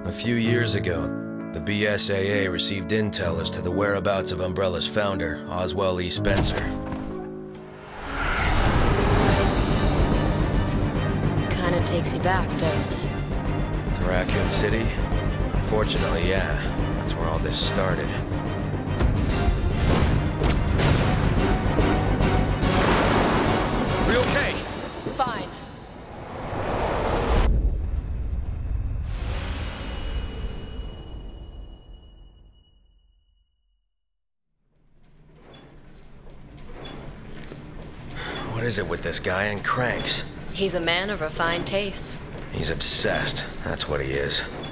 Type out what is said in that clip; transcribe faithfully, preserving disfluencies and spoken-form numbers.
A few years ago, the B S A A received intel as to the whereabouts of Umbrella's founder, Oswell E. Spencer. Kinda takes you back, doesn't it? To Raccoon City? Unfortunately, yeah. That's where all this started. Are you okay? Fine. What is it with this guy and cranks? He's a man of refined tastes. He's obsessed. That's what he is.